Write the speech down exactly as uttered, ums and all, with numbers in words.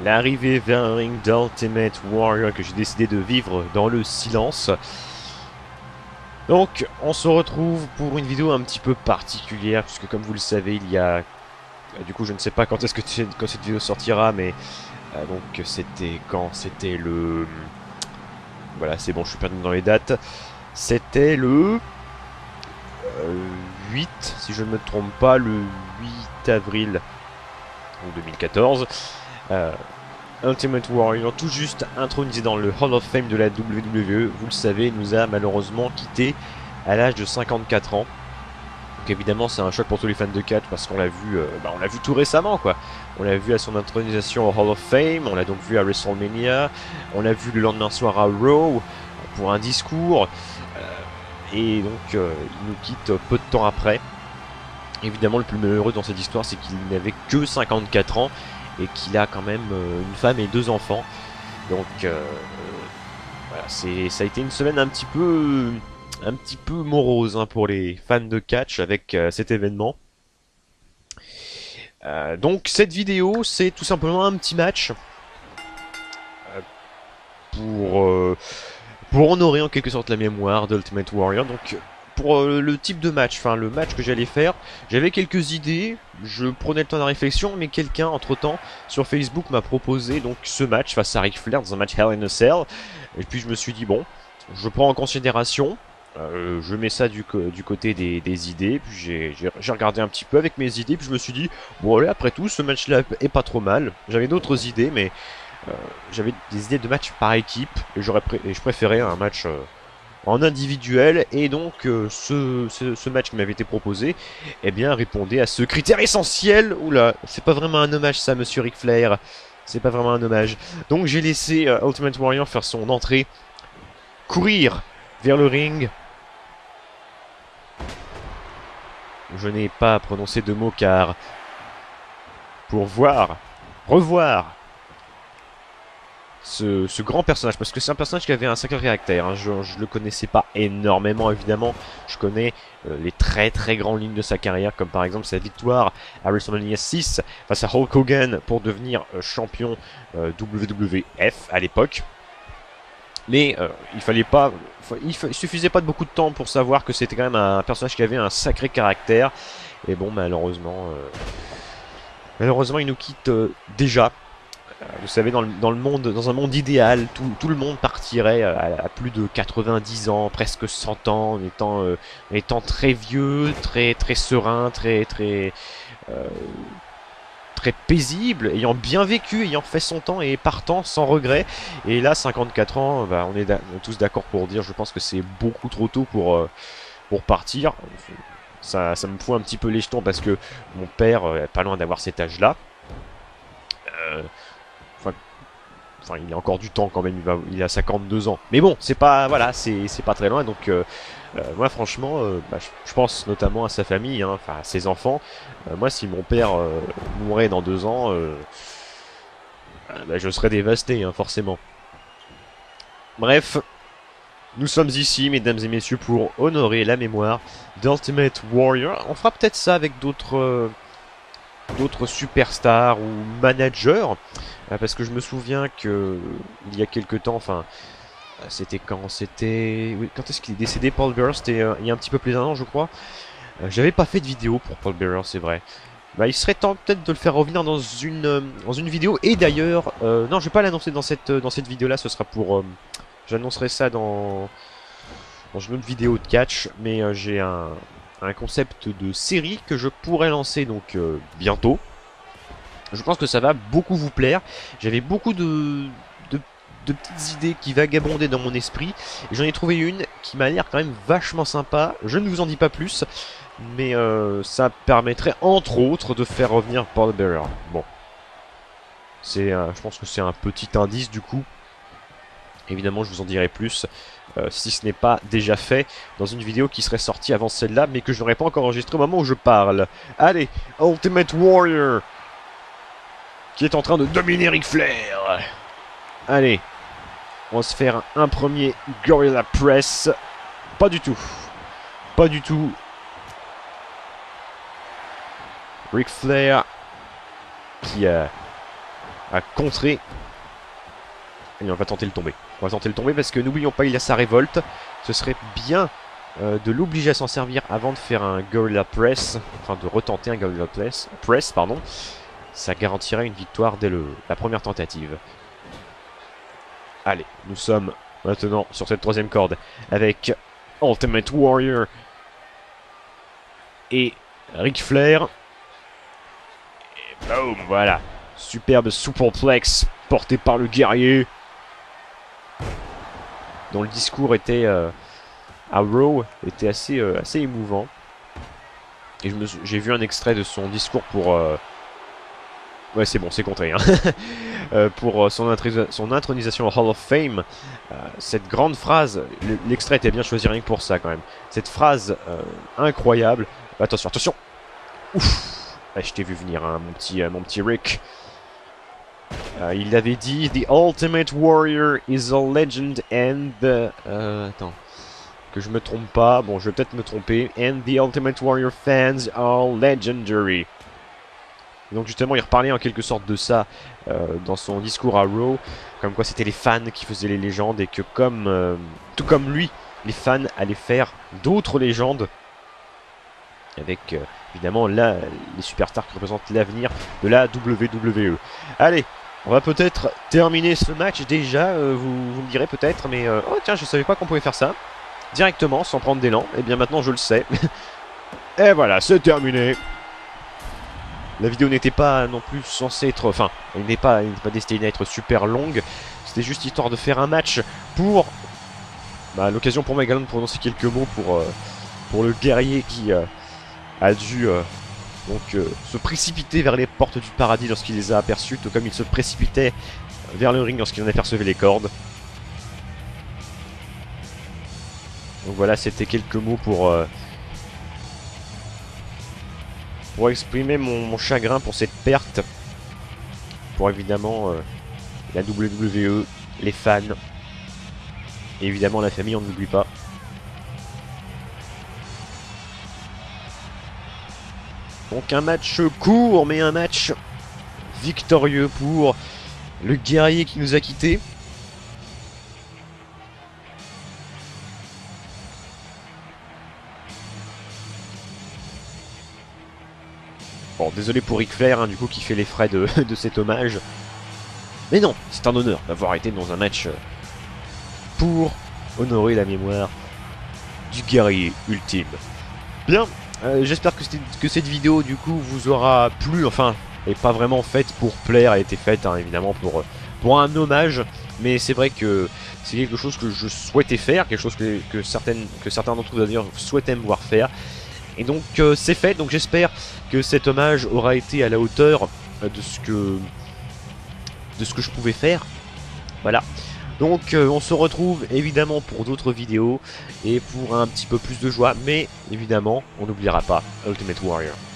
l'arrivée vers un ring d'Ultimate Warrior que j'ai décidé de vivre dans le silence. Donc on se retrouve pour une vidéo un petit peu particulière puisque comme vous le savez il y a... Du coup je ne sais pas quand est-ce que quand cette vidéo sortira, mais euh, donc c'était quand c'était le... Voilà, c'est bon, je suis perdu dans les dates. C'était le euh, huit, si je ne me trompe pas, le huit avril deux mille quatorze. Euh, Ultimate Warrior, tout juste intronisé dans le Hall of Fame de la W W E, vous le savez, nous a malheureusement quitté à l'âge de cinquante-quatre ans. Donc évidemment c'est un choc pour tous les fans de catch parce qu'on l'a vu, euh, bah, on l'a vu tout récemment quoi. On l'a vu à son intronisation au Hall of Fame, on l'a donc vu à WrestleMania, on l'a vu le lendemain soir à Raw pour un discours, euh, et donc euh, il nous quitte peu de temps après. Évidemment le plus malheureux dans cette histoire c'est qu'il n'avait que cinquante-quatre ans et qu'il a quand même euh, une femme et deux enfants. Donc euh, voilà, c'est, ça a été une semaine un petit peu... un petit peu morose hein, pour les fans de catch avec euh, cet événement. Euh, donc cette vidéo c'est tout simplement un petit match euh, pour, euh, pour honorer en quelque sorte la mémoire d'Ultimate Warrior. Donc pour euh, le type de match, enfin le match que j'allais faire, j'avais quelques idées, je prenais le temps de la réflexion, mais quelqu'un entre temps sur Facebook m'a proposé donc ce match face à Ric Flair dans un match Hell in a Cell. Et puis je me suis dit bon, je prends en considération. Euh, je mets ça du, co du côté des, des idées, puis j'ai regardé un petit peu avec mes idées, puis je me suis dit, bon allez, après tout, ce match-là est pas trop mal. J'avais d'autres idées, mais euh, j'avais des idées de match par équipe, et, pré et je préférais un match euh, en individuel, et donc euh, ce, ce, ce match qui m'avait été proposé, eh bien, répondait à ce critère essentiel. Oula, c'est pas vraiment un hommage ça, monsieur Ric Flair, c'est pas vraiment un hommage. Donc j'ai laissé euh, Ultimate Warrior faire son entrée, courir vers le ring. Je n'ai pas prononcé de mots car pour voir, revoir ce, ce grand personnage, parce que c'est un personnage qui avait un sacré caractère, hein. Je ne le connaissais pas énormément évidemment, je connais euh, les très très grandes lignes de sa carrière, comme par exemple sa victoire à WrestleMania six face à Hulk Hogan pour devenir euh, champion euh, W W F à l'époque. Mais euh, il fallait pas, il, il suffisait pas de beaucoup de temps pour savoir que c'était quand même un personnage qui avait un sacré caractère. Et bon, malheureusement, euh, malheureusement, il nous quitte euh, déjà. Euh, vous savez, dans le, dans le monde, dans un monde idéal, tout, tout le monde partirait à, à plus de quatre-vingt-dix ans, presque cent ans, en étant, euh, en étant très vieux, très très serein, très très euh, très paisible, ayant bien vécu, ayant fait son temps et partant sans regret. Et là, cinquante-quatre ans, bah, on est tous d'accord pour dire, je pense que c'est beaucoup trop tôt pour, euh, pour partir. Ça, ça me fout un petit peu les jetons parce que mon père euh, est pas loin d'avoir cet âge-là. Euh, enfin, enfin, il a encore du temps quand même, il, va, il a cinquante-deux ans. Mais bon, c'est pas, voilà, c'est pas très loin, donc... Euh, Euh, moi franchement, euh, bah, je, je pense notamment à sa famille, hein, enfin à ses enfants. Euh, moi si mon père euh, mourait dans deux ans, euh, bah, je serais dévasté, hein, forcément. Bref, nous sommes ici, mesdames et messieurs, pour honorer la mémoire d'Ultimate Warrior. On fera peut-être ça avec d'autres euh, d'autres superstars ou managers, euh, parce que je me souviens que il y a quelques temps, enfin... C'était quand C'était... Oui, quand est-ce qu'il est décédé, Paul Bearer? C'était euh, il y a un petit peu plus d'un an, je crois. Euh, J'avais pas fait de vidéo pour Paul Bearer, c'est vrai. Bah, il serait temps peut-être de le faire revenir dans une, euh, dans une vidéo. Et d'ailleurs... Euh, non, je vais pas l'annoncer dans cette, euh, dans cette vidéo-là, ce sera pour... Euh, J'annoncerai ça dans, dans une autre vidéo de catch. Mais euh, j'ai un, un concept de série que je pourrais lancer donc euh, bientôt. Je pense que ça va beaucoup vous plaire. J'avais beaucoup de... de petites idées qui vagabondaient dans mon esprit. Et j'en ai trouvé une qui m'a l'air quand même vachement sympa. Je ne vous en dis pas plus. Mais euh, ça permettrait entre autres de faire revenir Paul Bearer. Bon. C'est, euh, je pense que c'est un petit indice du coup. Évidemment je vous en dirai plus. Euh, si ce n'est pas déjà fait dans une vidéo qui serait sortie avant celle-là. Mais que je n'aurais pas encore enregistrée au moment où je parle. Allez, Ultimate Warrior. Qui est en train de dominer Ric Flair. Allez. On va se faire un premier Gorilla Press. Pas du tout. Pas du tout. Ric Flair qui, euh, à contrer. Et on va tenter le tomber. On va tenter le tomber parce que n'oublions pas, il a sa révolte. Ce serait bien euh, de l'obliger à s'en servir avant de faire un Gorilla Press. Enfin, de retenter un Gorilla Press. Press pardon. Ça garantirait une victoire dès le, la première tentative. Allez, nous sommes maintenant sur cette troisième corde avec Ultimate Warrior et Ric Flair. Et boum, voilà. Superbe superplex porté par le guerrier, dont le discours était euh, à Raw était assez, euh, assez émouvant. Et j'ai vu un extrait de son discours pour... Euh... Ouais, c'est bon, c'est contré. Hein. euh, pour son, son intronisation au Hall of Fame. Euh, cette grande phrase, l'extrait était bien choisi rien que pour ça quand même. Cette phrase euh, incroyable. Attention, attention. Ouf. Ouais, je t'ai vu venir, hein, mon, petit, euh, mon petit Rick. Euh, il avait dit The Ultimate Warrior is a legend and the... Euh, attends. Que je me trompe pas. Bon, je vais peut-être me tromper. And the Ultimate Warrior fans are legendary. Donc justement, il reparlait en quelque sorte de ça euh, dans son discours à Raw. Comme quoi c'était les fans qui faisaient les légendes et que comme... Euh, tout comme lui, les fans allaient faire d'autres légendes. Avec euh, évidemment là, les superstars qui représentent l'avenir de la W W E. Allez, on va peut-être terminer ce match déjà, euh, vous, vous me direz peut-être, mais... Euh, oh tiens, je savais pas qu'on pouvait faire ça. Directement, sans prendre d'élan. Et bien maintenant, je le sais. Et voilà, c'est terminé. La vidéo n'était pas non plus censée être... Enfin, elle n'est pas, pas destinée à être super longue. C'était juste histoire de faire un match pour... Bah, l'occasion pour moi également de prononcer quelques mots pour, euh, pour le guerrier qui euh, a dû... Euh, donc euh, se précipiter vers les portes du paradis lorsqu'il les a aperçues, tout comme il se précipitait vers le ring lorsqu'il en apercevait les cordes. Donc voilà, c'était quelques mots pour euh, pour exprimer mon, mon chagrin pour cette perte, pour évidemment euh, la W W E, les fans, et évidemment la famille, on ne l'oublie pas. Donc un match court, mais un match victorieux pour le guerrier qui nous a quittés. Bon, désolé pour Ric Flair, hein, du coup, qui fait les frais de, de cet hommage. Mais non, c'est un honneur d'avoir été dans un match pour honorer la mémoire du guerrier ultime. Bien. Euh, J'espère que, que cette vidéo du coup vous aura plu, enfin, est pas vraiment faite pour plaire, elle a été faite hein, évidemment pour, pour un hommage, mais c'est vrai que c'est quelque chose que je souhaitais faire, quelque chose que, que, certaines, que certains d'entre vous d'ailleurs souhaitaient me voir faire, et donc euh, c'est fait, donc j'espère que cet hommage aura été à la hauteur de ce que, de ce que je pouvais faire, voilà. Donc euh, on se retrouve évidemment pour d'autres vidéos et pour un petit peu plus de joie, mais évidemment on n'oubliera pas Ultimate Warrior.